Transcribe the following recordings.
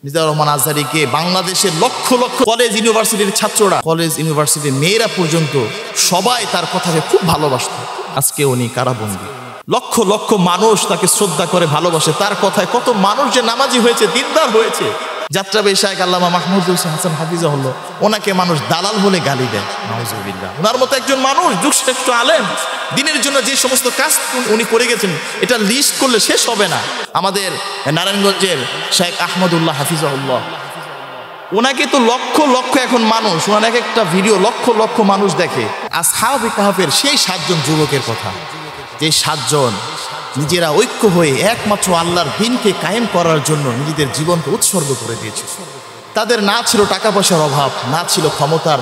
মিজানুর রহমান আজহারীকে বাংলাদেশের লক্ষ লক্ষ কলেজ ইউনিভার্সিটির ছাত্ররা, কলেজ ইউনিভার্সিটির মেয়েরা পর্যন্ত সবাই তার কথাকে খুব ভালোবাসত। আজকে উনি কারাবন্দী। লক্ষ লক্ষ মানুষ তাকে শ্রদ্ধা করে ভালোবাসে। তার কথায় কত মানুষ যে নামাজি হয়েছে, দিনদার হয়েছে। যাত্রাবাড়ী শাইখ আল্লামা মাহমুদুল হাসান হাফিজাহুল্লাহ, ওনাকে মানুষ দালাল বলে গালি দেয়। নাউজুবিল্লাহ। ওনার মতো একজন মানুষ, যুগশ্রেষ্ঠ আলেম, দিনের জন্য যে সমস্ত কাজ উনি করে গেছেন, এটা লিস্ট করলে শেষ হবে না। আমাদের নারায়ণগঞ্জের শাইখ আহমদুল্লাহ হাফিজাহুল্লাহ, ওনাকে তো লক্ষ লক্ষ এখন মানুষ, ওনার এক একটা ভিডিও লক্ষ লক্ষ মানুষ দেখে। আসহাবে কাহফের সেই 7 জন যুবকের কথা, যে 7 জন নিজেরা ঐক্য হয়ে একমাত্র আল্লাহর দ্বীনকে কায়েম করার জন্য নিজেদের জীবনকে উৎসর্গ করে দিয়েছে। তাদের না ছিল টাকা পয়সার অভাব, না ছিল ক্ষমতার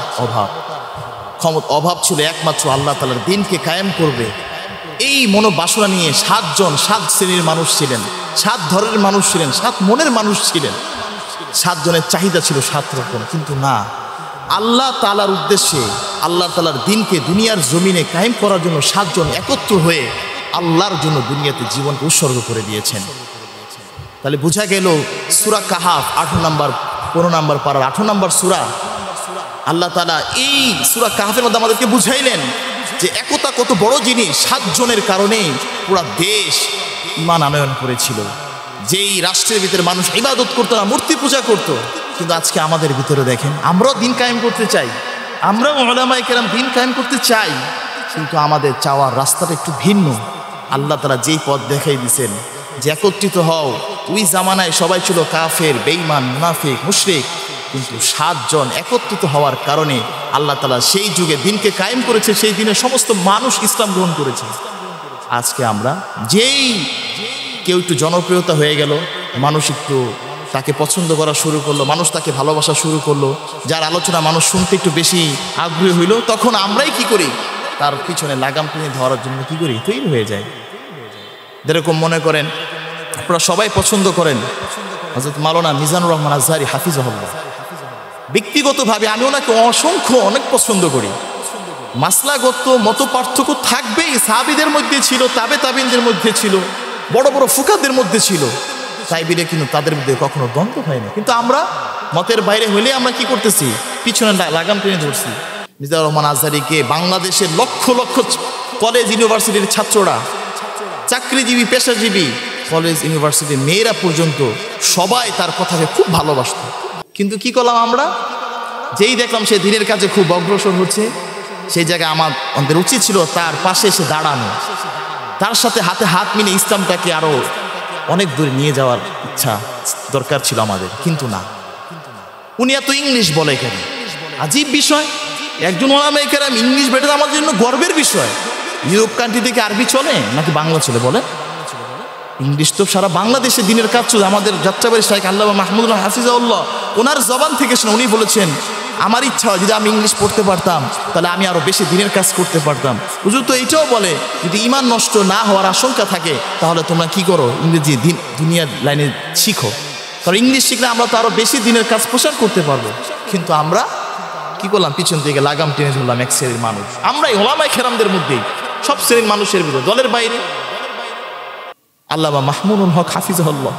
অভাব ছিল একমাত্র আল্লাহ তাআলার দ্বীনকে কায়েম করবে, এই মনোবাসনা নিয়ে 7 জন 7 শ্রেণীর মানুষ ছিলেন, 7 ধরনের মানুষ ছিলেন, 7 মনের মানুষ ছিলেন। 7 জনের চাহিদা ছিল 7 রকম, কিন্তু না, আল্লাহ তাআলার উদ্দেশ্যে আল্লাহ তাআলার দ্বীনকে দুনিয়ার জমিনে কায়েম করার জন্য 7 জন একত্র হয়ে আল্লাহর জন্য দুনিয়াতে জীবনকে উৎসর্গ করে দিয়েছেন। তাহলে বোঝা গেল সূরা কাহাফ 18 নম্বর 15 নম্বর পারার 18 নম্বর সূরা, আল্লাহ তাআলা এই সূরা কাহাফের মধ্যে আমাদেরকে বুঝাইলেন যে একতা কত বড় জিনিস। 7 জনের কারণে পুরা দেশ ঈমান আনয়ন করেছিল। যেই রাষ্ট্রের ভিতরে মানুষ ইবাদত করতো না, মূর্তি পূজা করত, কিন্তু আজকে আমাদের ভিতরে দেখেন, আমরাও দিন কায়েম করতে চাই, আমরাও উলামায়ে কেরাম দিন কায়েম করতে চাই, কিন্তু আমাদের চাওয়ার রাস্তাটা একটু ভিন্ন। আল্লাহ তাআলা যেই পথ দেখাই দিয়েছেন যে একত্রিত হও, ওই জামানায় সবাই ছিল কাফের, বেঈমান, মুনাফিক, মুশরিক, কিন্তু 7 জন একত্রিত হওয়ার কারণে আল্লাহ তাআলা সেই যুগে দিনকে কায়েম করেছে, সেই দিনে সমস্ত মানুষ ইসলাম গ্রহণ করেছে। আজকে আমরা যেই কেউ একটু জনপ্রিয়তা হয়ে গেল, মানুষ একটু তাকে পছন্দ করা শুরু করলো, মানুষ তাকে ভালোবাসা শুরু করলো, যার আলোচনা মানুষ শুনতে একটু বেশি আগ্রহী হইল, তখন আমরাই কি করি, তার পিছনে লাগাম টেনে ধরার জন্য কি করি, তৈরি হয়ে যায়। যেরকম মনে করেন আপনারা সবাই পছন্দ করেন হযরত মাওলানা মিজানুর রহমান আজহারী হাফিজাহুল্লাহ, ব্যক্তিগতভাবে আমি ওনাকে অনেক পছন্দ করি। মাসলাগত মত পার্থক্য থাকবেই, সাহাবীদের মধ্যে ছিল, তাবিঈনদের মধ্যে ছিল, বড় বড় ফুকাহাদের মধ্যে ছিল, তাই বিরে কিন্তু তাদের মধ্যে কখনো দ্বন্দ্ব হয় না। কিন্তু আমরা মতের বাইরে হলে আমরা কি করতেছি, পিছনে লাগাম টেনে ধরছি। মিজানুর রহমান আজহারীকে বাংলাদেশের লক্ষ লক্ষ কলেজ ইউনিভার্সিটির ছাত্ররা, চাকরিজীবী, পেশাজীবী, কলেজ ইউনিভার্সিটির মেয়েরা পর্যন্ত সবাই তার কথাকে খুব ভালোবাসত। কিন্তু কি করলাম আমরা, যেই দেখলাম সে দিনের কাজে খুব অগ্রসর হচ্ছে, সেই জায়গায় আমাদের উচিত ছিল তার পাশে এসে দাঁড়ানো, তার সাথে হাতে হাত মিলে ইসলামটাকে আরো অনেক দূরে নিয়ে যাওয়ার ইচ্ছা দরকার ছিল আমাদের। কিন্তু না, উনি এত ইংলিশ বলে কেন, আজীব বিষয়। একজন উলামায়ে কেরাম ইংলিশ বেটা আমাদের জন্য গর্বের বিষয়। ইউরোপ কান্ট্রি থেকে আরবি চলে নাকি বাংলা চলে বলে? ইংলিশ তো সারা বাংলাদেশে দিনের কাজ চলে। আমাদের যাত্রাবাড়ি শাইখ আল্লামা মাহমুদুল হাফিজাহুল্লাহ, ওনার জবান থেকে শুনে উনি বলেছেন, আমার ইচ্ছা হয় যদি আমি ইংলিশ পড়তে পারতাম তাহলে আমি আরো বেশি দিনের কাজ করতে পারতাম। হুজুর তো এইটাও বলে যদি ঈমান নষ্ট না হওয়ার আশঙ্কা থাকে তাহলে তোমরা কি করো, ইংরেজি দুনিয়ার লাইনে শিখো, কারণ ইংলিশ শিখলে আমরা তো আরো বেশি দিনের কাজ প্রসার করতে পারবো। কিন্তু আমরা কি করলাম, পিছন থেকে লাগাম টেনে ধরলাম এক শ্রেণীর মানুষ। আমরাই উলামায়ে কেরামদের মধ্যেই সব শ্রেণীর মানুষের ভিতরে, দলের বাইরে। আল্লামা মাহমুদুল হক হাফিজাহুল্লাহ,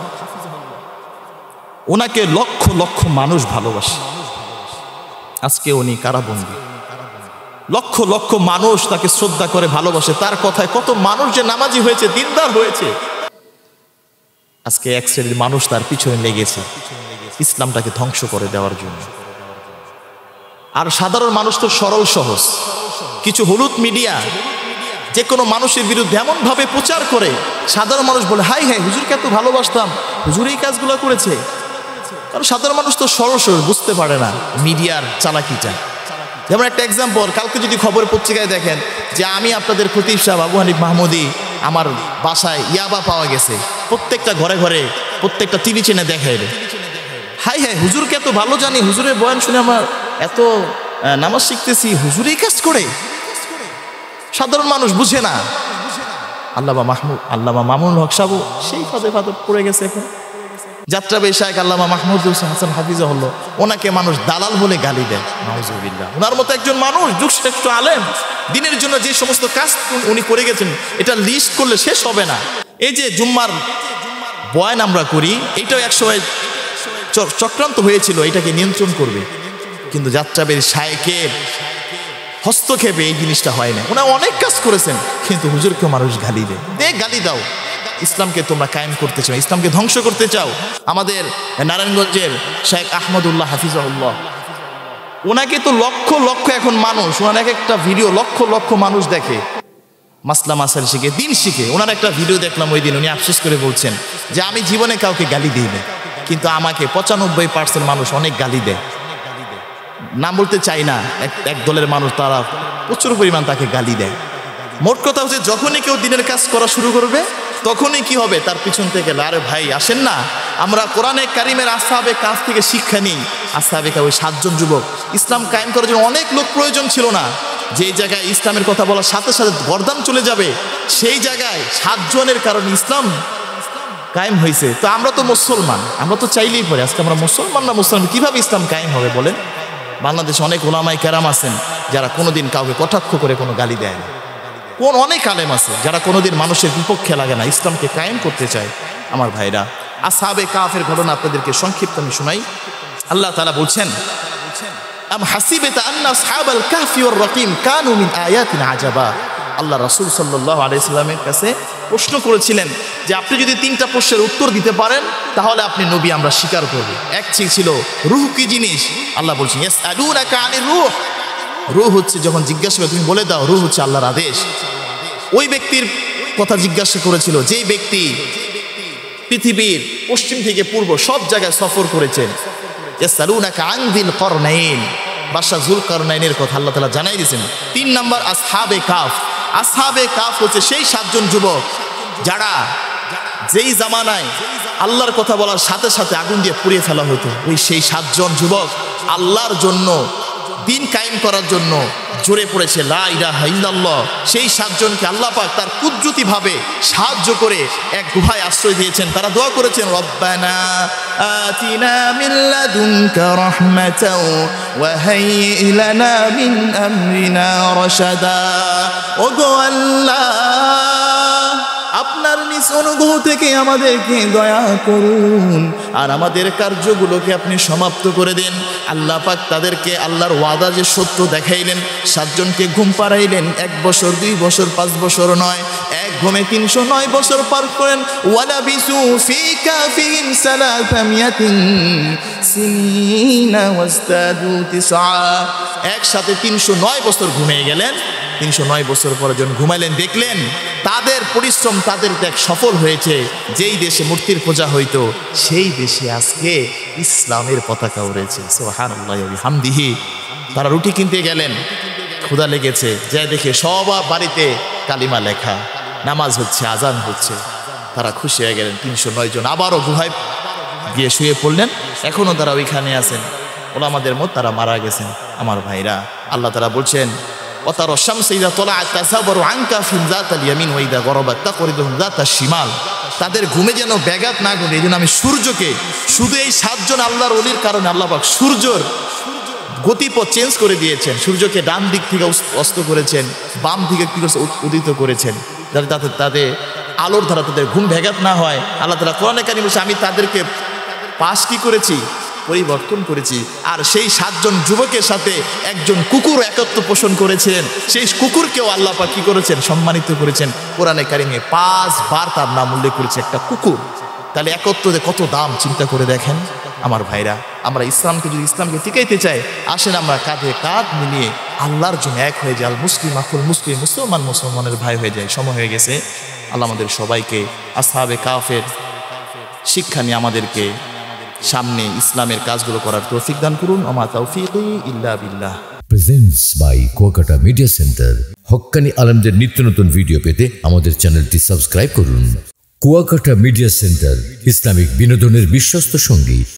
ওনাকে লক্ষ লক্ষ মানুষ ভালোবাসে। আজকে উনি কারাবন্দী। লক্ষ লক্ষ মানুষ তাকে শ্রদ্ধা করে ভালোবাসে। তার কথায় কত মানুষ যে নামাজি হয়েছে, দিনদার হয়েছে। আজকে এক শ্রেণীর মানুষ তার পিছনে লেগেছে ইসলামটাকে ধ্বংস করে দেওয়ার জন্য। আর সাধারণ মানুষ তো সরল সহজ, কিছু হলুদ মিডিয়া যে কোনো মানুষের বিরুদ্ধে এমন ভাবে প্রচার করে, সাধারণ মানুষ বলে হাই হাই হুজুরকে এত ভালোবাসতাম, হুজুর এই কাজগুলো করেছে। কারণ সাধারণ মানুষ তো সরল সরল, বুঝতে পারে না মিডিয়ার চালাকিটা। যেমন একটা এক্সাম্পল, কালকে যদি খবরের পত্রিকায় দেখেন যে আমি আপনাদের খতিব সাহেব আবু হানিফ মাহমুদী, আমার বাসায় ইয়াবা পাওয়া গেছে, প্রত্যেকটা ঘরে ঘরে প্রত্যেকটা টিভি চ্যানেলে দেখায়, হাই হাই হুজুরকে এত ভালো জানি, হুজুরের বয়ান শুনে আমার এত নামাজ শিখতেছি, হুজুর এই কাজ করে। সাধারণ মানুষ বুঝে না। আল্লামা মামুনুল হক সাহেব সেই ফাঁদে পড়ে গেছে। এখন যাত্রাবাড়ী শাইখ আল্লামা মাহমুদুল হাসান হাফিজাহুল্লাহ, ওনাকে মানুষ দালাল বলে গালি দেয়। নাউজুবিল্লাহ। ওনার মতো একজন মানুষ, যুগশ্রেষ্ঠ আলেম, দিনের জন্য যে সমস্ত কাজ উনি করে গেছেন, এটা লিস্ট করলে শেষ হবে না। এই যে জুম্মার বয়ান আমরা করি, এইটাও এক সময় চক্রান্ত হয়েছিল এটাকে নিয়ন্ত্রণ করবে, কিন্তু যাত্রাবের শায়েকের হস্তক্ষেপে এই জিনিসটা হয় না। ওনারা অনেক কাজ করেছেন, কিন্তু হুজুরকে মানুষ গালি দেয়। গালি দাও, ইসলামকে তোমরা কায়েম করতে চাও, ইসলামকে ধ্বংস করতে চাও। আমাদের নারায়ণগঞ্জের শেখ আহমদুল্লাহ হাফিজাহুল্লাহ, ওনাকে তো লক্ষ লক্ষ এখন মানুষ, ওনার এক একটা ভিডিও লক্ষ লক্ষ মানুষ দেখে, মাসলা মাসাল শিখে, দিন শিখে। ওনার একটা ভিডিও দেখলাম ওই দিন, উনি আফসোস করে বলছেন যে আমি জীবনে কাউকে গালি দিই না, কিন্তু আমাকে 95% মানুষ অনেক গালি দেয়। নাম বলতে চাই না, এক দলের মানুষ তারা প্রচুর পরিমাণ তাকে গালি দেয়। মোট কথা হচ্ছে যখনই কেউ দিনের কাজ করা শুরু করবে তখনই কি হবে, তার পিছন থেকে আরে ভাই আসেন না, আমরা কোরআনে কারিমের আসহাবে কাফ থেকে শিক্ষা নিই। আসহাবে কাফ ওই 7 জন যুবক, ইসলাম কায়েম করার জন্য অনেক লোক প্রয়োজন ছিল না। যেই জায়গায় ইসলামের কথা বলার সাথে সাথে গর্দান চলে যাবে, সেই জায়গায় 7 জনের কারণে ইসলাম কায়েম হয়েছে। তো আমরা তো মুসলমান, আমরা তো চাইলেই পরে আজকে আমরা মুসলমান না মুসলমান, কিভাবে ইসলাম কায়েম হবে বলেন? বাংলাদেশে অনেক ওলামায়ে কেরাম আছেন যারা কোনোদিন কাউকে কটাক্ষ করে কোনো গালি দেয় না। অনেক আলেম আছে যারা কোনোদিন মানুষের বিপক্ষে লাগে না, ইসলামকে কায়েম করতে চায়। আমার ভাইরা, আসহাবে কাফের ঘটনা আপনাদেরকে সংক্ষিপ্ত আমি শোনাই। আল্লাহ তাআলা বলছেন, আম হাসিবাতা আন্না আসহাবাল কাহফি ওয়ার রাকিম কানু মিন আয়াতিনা আজাবা। আল্লাহ রাসূল সাল্লাল্লাহু আলাইহি সাল্লামের কাছে প্রশ্ন করেছিলেন যে আপনি যদি 3টা প্রশ্নের উত্তর দিতে পারেন তাহলে আপনি নবী আমরা স্বীকার করব। এক ছিল রূহ কি জিনিস, আল্লাহ বলছেন ইয়াসআলুনাকা আনির রূহ। রূহ হচ্ছে যখন জিজ্ঞাসা করে তুমি বলে দাও রূহ হচ্ছে আল্লাহর আদেশ। ওই ব্যক্তির কথা জিজ্ঞাসা করেছিল যেই ব্যক্তি পৃথিবীর পশ্চিম থেকে পূর্ব সব জায়গায় সফর করেছেন। ইয়াসআলুনাকা আন যিল করনাইন, বাদশা যুলকারনাইনের কথা আল্লাহ তাআলা জানাই দিয়েছেন। 3 নাম্বার আসহাবে কাফ। আসহাবে কাফ হচ্ছে সেই 7 জন যুবক যারা যেই জামানায় আল্লাহর কথা বলার সাথে সাথে আগুন দিয়ে পুড়িয়ে ফেলা হতো। ওই সেই 7 জন যুবক আল্লাহর জন্য, দিন কায়েম করার জন্য জোরে পড়েছে লা ইলাহা ইল্লাল্লাহ। সেই 7 জনকে আল্লাহ পাক তার কুদরতিভাবে সাহায্য করে এক গুহায় আশ্রয় দিয়েছেন। তারা দোয়া করেছেন রব্বানা আতিনা মিন লাদুনকা রাহমাতাও ওয়া হাইয়্ লানা মিন আমরিনা রাশাদা। ওগো আল্লাহ, আপনার নিজ অনুগ্রহ থেকে আমাদেরকে দয়া করুন আর আমাদের কার্যগুলোকে আপনি সমাপ্ত করে দিন। আল্লাহ পাক তাদেরকে আল্লাহর ওয়াদা যে সত্য দেখাইলেন। 7 জনকে ঘুম পাড়াইলেন। 1 বছর 2 বছর 5 বছর নয়, এক ঘুমে 309 বছর পার করেন। ওয়ালাবিসু ফি কাফিহিম সালাসামিয়াতিন সিনিনা ওয়াজদাদু তিসআ। একসাথে 309 বছর ঘুমিয়ে গেলেন। 309 বছর পরে যখন ঘুমাইলেন দেখলেন তাদের পরিশ্রম, তাদের ত্যাগ সফল হয়েছে। যেই দেশে মূর্তির পূজা হইতো সেই দেশে আজকে ইসলামের পতাকা উড়েছে। সুবহানাল্লাহি ওয়া বিহামদিহি। তারা রুটি কিনতে গেলেন, ক্ষুধা লেগেছে, যা দেখে সবার বাড়িতে কালিমা লেখা, নামাজ হচ্ছে, আজান হচ্ছে। তারা খুশি হয়ে গেলেন। 309 জন আবারও গুহায় গিয়ে শুয়ে পড়লেন। এখনও তারা ওইখানে আছেন। ওলামাদের মত তারা মারা গেছেন। আমার ভাইরা, আল্লাহ তাআলা বলছেন ওয়াতারা শামসা ইযা তালাআত তাযাবারু আন কাফিহিম যাতাল ইয়ামিন ওয়া ইযা গরাবাত তাকরিদুহুম যাতাশ শিমাল। তাদের ঘুমে যেন ব্যাঘাত না ঘটে এই জন্য আমি সূর্যকে, শুধু এই 7 জন আল্লাহর ওলির কারণে আল্লাহ পাক সূর্যর গতিপথ চেঞ্জ করে দিয়েছেন। সূর্যকে ডান দিক থেকে অস্ত করেছেন, বাম দিকে কি করেছে উদিত করেছেন, যাতে তাদের আলোর দ্বারা তাদের ঘুম ব্যাঘাত না হয়। আল্লাহ তাআলা কোরআনে কারিমে বলেছে আমি তাদেরকে পাশ কি করেছি, পরিবর্তন করেছি। আর সেই 7 জন যুবকের সাথে একজন কুকুর একত্র পোষণ করেছেন। সেই কুকুরকেও আল্লাহ পাক কি করেছেন, সম্মানিত করেছেন। কোরআনে কারিমে 5 বার তার নাম উল্লেখ করেছে, একটা কুকুর। তাহলে একত্রে কত দাম চিন্তা করে দেখেন। আমার ভাইরা, আমরা ইসলামকে যদি ইসলামকে টিকাইতে চাই, আসেন আমরা কাঁধে কাঁধ মিলিয়ে আল্লাহর জন্য এক হয়ে যাই। মুসলিম আকুল মুসলিম, মুসলমান মুসলমানের ভাই হয়ে যায়। সময় হয়ে গেছে। আল্লাহ আমাদের সবাইকে আসহাবে কাফের শিক্ষা নিয়ে আমাদেরকে সামনে ইসলামের কাজগুলো করার তৌফিক দান করুন। ওমা তাওফিকি ইল্লা বিল্লাহ। Presents by Kuakata media centre. হক্কানি আলেমদের নিত্য নতুন ভিডিও পেতে আমাদের চ্যানেলটি সাবস্ক্রাইব করুন। কুয়াকাটা মিডিয়া সেন্টার, ইসলামিক বিনোদনের বিশ্বস্ত সঙ্গী।